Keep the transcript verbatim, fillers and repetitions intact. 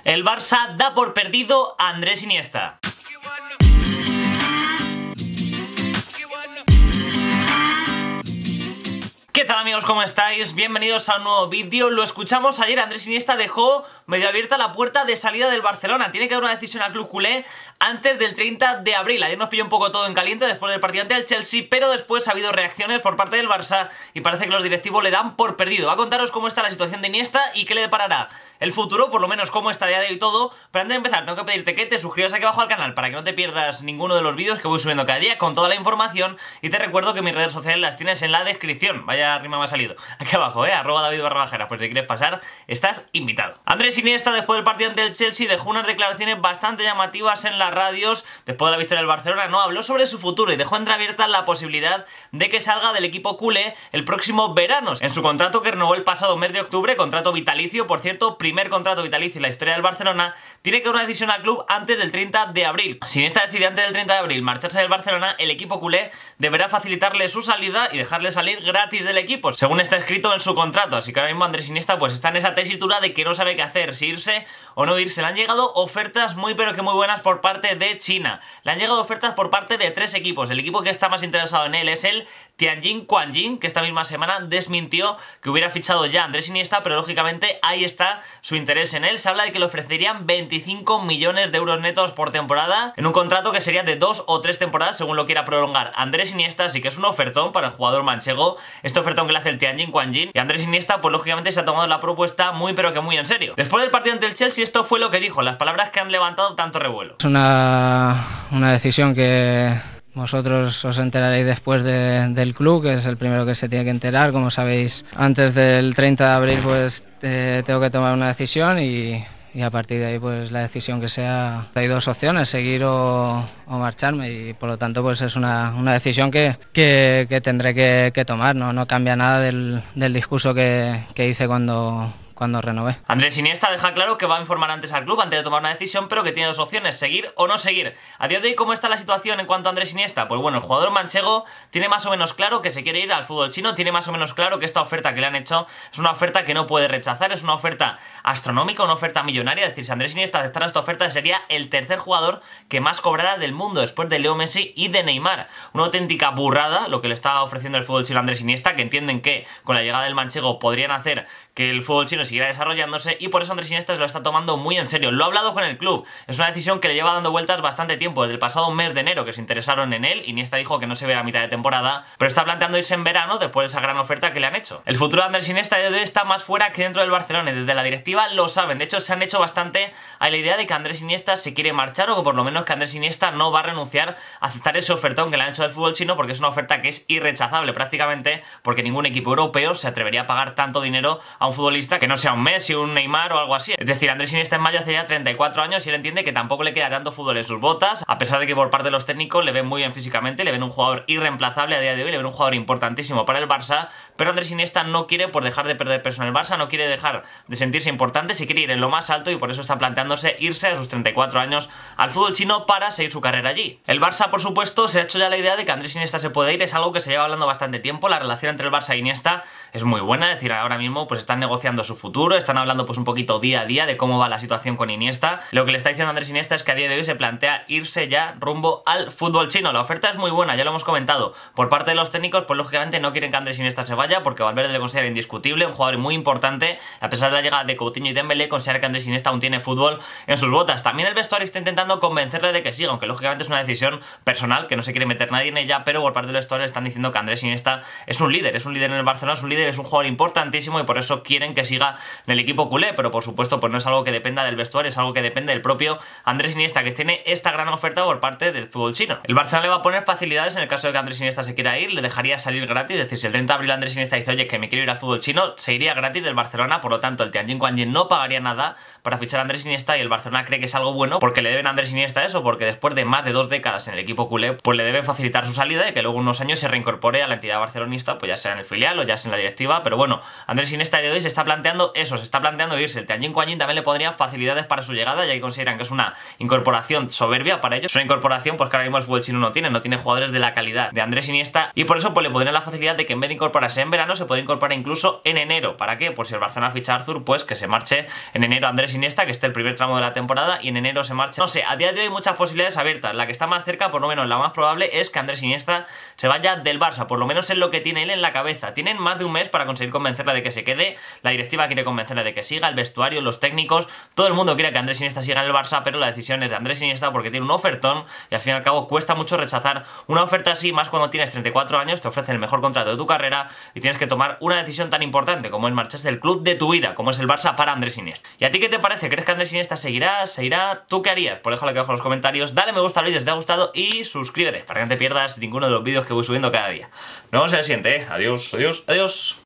El Barça da por perdido a Andrés Iniesta. ¿Qué tal, amigos? ¿Cómo estáis? Bienvenidos a un nuevo vídeo. Lo escuchamos ayer, Andrés Iniesta dejó medio abierta la puerta de salida del Barcelona. Tiene que dar una decisión al club culé antes del treinta de abril. Ayer nos pilló un poco todo en caliente después del partido ante el Chelsea, pero después ha habido reacciones por parte del Barça y parece que los directivos le dan por perdido. Va a contaros cómo está la situación de Iniesta y qué le deparará el futuro, por lo menos cómo está a día de hoy todo. Pero antes de empezar, tengo que pedirte que te suscribas aquí abajo al canal para que no te pierdas ninguno de los vídeos que voy subiendo cada día con toda la información. Y te recuerdo que mis redes sociales las tienes en la descripción. Vaya rima me ha salido. Aquí abajo, eh, arroba David barra bajera. Pues si quieres pasar, estás invitado. Andrés Iniesta, después del partido ante el Chelsea, dejó unas declaraciones bastante llamativas en las radios. Después de la victoria del Barcelona, no habló sobre su futuro y dejó entreabierta la posibilidad de que salga del equipo culé el próximo verano. En su contrato que renovó el pasado mes de octubre, contrato vitalicio, por cierto, primer contrato vitalicio en la historia del Barcelona, tiene que dar una decisión al club antes del treinta de abril. Si Iniesta decide antes del treinta de abril marcharse del Barcelona, el equipo culé deberá facilitarle su salida y dejarle salir gratis del equipo, según está escrito en su contrato. Así que ahora mismo Andrés Iniesta pues está en esa tesitura de que no sabe qué hacer, si irse o no irse. Le han llegado ofertas muy pero que muy buenas por parte de China. Le han llegado ofertas por parte de tres equipos. El equipo que está más interesado en él es el Tianjin Quanjin, que esta misma semana desmintió que hubiera fichado ya a Andrés Iniesta, pero lógicamente ahí está su interés en él. Se habla de que le ofrecerían veinticinco millones de euros netos por temporada en un contrato que sería de dos o tres temporadas según lo quiera prolongar Andrés Iniesta, así que es un ofertón para el jugador manchego, este ofertón que le hace el Tianjin Quanjin, y Andrés Iniesta pues lógicamente se ha tomado la propuesta muy pero que muy en serio. Después del partido ante el Chelsea, esto fue lo que dijo, las palabras que han levantado tanto revuelo. Es una, una decisión que vosotros os enteraréis después de, del club, que es el primero que se tiene que enterar. Como sabéis, antes del treinta de abril pues eh, tengo que tomar una decisión y, y a partir de ahí pues la decisión que sea. Hay dos opciones, seguir o, o marcharme, y por lo tanto pues es una, una decisión que, que, que tendré que, que tomar. No, no cambia nada del, del discurso que, que hice cuando... cuando renové. Andrés Iniesta deja claro que va a informar antes al club antes de tomar una decisión, pero que tiene dos opciones, seguir o no seguir. A día de hoy, ¿cómo está la situación en cuanto a Andrés Iniesta? Pues bueno, el jugador manchego tiene más o menos claro que se quiere ir al fútbol chino, tiene más o menos claro que esta oferta que le han hecho es una oferta que no puede rechazar, es una oferta astronómica, una oferta millonaria. Es decir, si Andrés Iniesta aceptara esta oferta, sería el tercer jugador que más cobrara del mundo, después de Leo Messi y de Neymar. Una auténtica burrada lo que le está ofreciendo el fútbol chino a Andrés Iniesta, que entienden que con la llegada del manchego podrían hacer que el fútbol chino siguiera desarrollándose, y por eso Andrés Iniesta se lo está tomando muy en serio. Lo ha hablado con el club, es una decisión que le lleva dando vueltas bastante tiempo, desde el pasado mes de enero que se interesaron en él. Iniesta dijo que no se ve a mitad de temporada, pero está planteando irse en verano después de esa gran oferta que le han hecho. El futuro de Andrés Iniesta de hoy está más fuera que dentro del Barcelona, y desde la directiva lo saben. De hecho, se han hecho bastante a la idea de que Andrés Iniesta se quiere marchar, o que por lo menos que Andrés Iniesta no va a renunciar a aceptar ese ofertón que le han hecho del fútbol chino, porque es una oferta que es irrechazable prácticamente, porque ningún equipo europeo se atrevería a pagar tanto dinero a un futbolista que no sea un Messi, un Neymar o algo así. Es decir, Andrés Iniesta en mayo hace ya treinta y cuatro años y él entiende que tampoco le queda tanto fútbol en sus botas, a pesar de que por parte de los técnicos le ven muy bien físicamente, le ven un jugador irreemplazable a día de hoy, le ven un jugador importantísimo para el Barça, pero Andrés Iniesta no quiere por dejar de perder peso en el Barça, no quiere dejar de sentirse importante, se quiere ir en lo más alto, y por eso está planteándose irse a sus treinta y cuatro años al fútbol chino para seguir su carrera allí. El Barça, por supuesto, se ha hecho ya la idea de que Andrés Iniesta se puede ir, es algo que se lleva hablando bastante tiempo. La relación entre el Barça e Iniesta es muy buena, es decir, ahora mismo pues están negociando su futuro, están hablando pues un poquito día a día de cómo va la situación con Iniesta. Lo que le está diciendo Andrés Iniesta es que a día de hoy se plantea irse ya rumbo al fútbol chino. La oferta es muy buena, ya lo hemos comentado. Por parte de los técnicos, pues lógicamente no quieren que Andrés Iniesta se vaya, porque Valverde le considera indiscutible, un jugador muy importante. A pesar de la llegada de Coutinho y Dembélé, considera que Andrés Iniesta aún tiene fútbol en sus botas. También el vestuario está intentando convencerle de que siga, aunque lógicamente es una decisión personal, que no se quiere meter nadie en ella, pero por parte del vestuario están diciendo que Andrés Iniesta es un líder, es un líder en el Barcelona, es un líder, es un jugador importantísimo, y por eso quieren que siga en el equipo culé. Pero por supuesto pues no es algo que dependa del vestuario, es algo que depende del propio Andrés Iniesta, que tiene esta gran oferta por parte del fútbol chino. El Barcelona le va a poner facilidades en el caso de que Andrés Iniesta se quiera ir, le dejaría salir gratis, es decir, si el treinta de abril Andrés Iniesta dice oye que me quiero ir al fútbol chino, se iría gratis del Barcelona, por lo tanto el Tianjin Quanjin no pagaría nada para fichar a Andrés Iniesta, y el Barcelona cree que es algo bueno porque le deben a Andrés Iniesta eso, porque después de más de dos décadas en el equipo culé pues le deben facilitar su salida y que luego unos años se reincorpore a la entidad barcelonista, pues ya sea en el filial o ya sea en la directiva. Pero bueno, Andrés Iniesta de hoy se está planteando planteando eso, se está planteando irse. El Tianjin Quanjin también le pondría facilidades para su llegada, ya que consideran que es una incorporación soberbia para ellos. Es una incorporación pues que ahora mismo el fútbol chino no tiene, no tiene jugadores de la calidad de Andrés Iniesta, y por eso pues le pondrían la facilidad de que en vez de incorporarse en verano, se puede incorporar incluso en enero. ¿Para qué? Pues si el Barcelona ficha a Arthur, pues que se marche en enero Andrés Iniesta, que esté el primer tramo de la temporada, y en enero se marche. No sé, a día de hoy hay muchas posibilidades abiertas. La que está más cerca, por lo menos la más probable, es que Andrés Iniesta se vaya del Barça, por lo menos es lo que tiene él en la cabeza. Tienen más de un mes para conseguir convencerle de que se quede, la directiva quiere convencerle de que siga, el vestuario, los técnicos, todo el mundo quiere que Andrés Iniesta siga en el Barça, pero la decisión es de Andrés Iniesta porque tiene un ofertón y al fin y al cabo cuesta mucho rechazar una oferta así, más cuando tienes treinta y cuatro años, te ofrecen el mejor contrato de tu carrera y tienes que tomar una decisión tan importante como el marcharse del club de tu vida, como es el Barça, para Andrés Iniesta. ¿Y a ti qué te parece? ¿Crees que Andrés Iniesta seguirá? ¿Se irá? ¿Tú qué harías? Pues déjalo aquí abajo en los comentarios, dale me gusta al vídeo si te ha gustado y suscríbete para que no te pierdas ninguno de los vídeos que voy subiendo cada día. Nos vemos en el siguiente, ¿eh? Adiós, adiós, adiós.